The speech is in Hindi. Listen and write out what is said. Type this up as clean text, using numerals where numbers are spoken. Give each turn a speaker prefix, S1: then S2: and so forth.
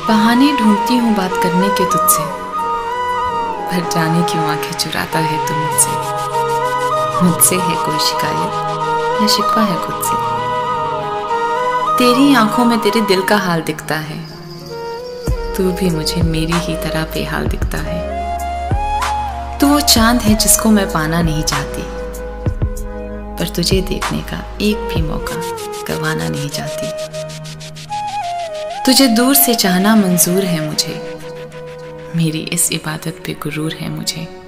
S1: बहाने ढूंढती हूँ बात करने के तुझसे, पर जाने क्यों आंखें चुराता है तू मुझसे। मुझसे है कोई शिकायत या शिकवा है खुद से। तेरी आंखों में तेरे दिल का हाल दिखता है, तू भी मुझे मेरी ही तरह बेहाल दिखता है। तू वो चांद है जिसको मैं पाना नहीं चाहती, पर तुझे देखने का एक भी मौका गंवाना नहीं चाहती। तुझे दूर से चाहना मंजूर है मुझे, मेरी इस इबादत पे गुरूर है मुझे।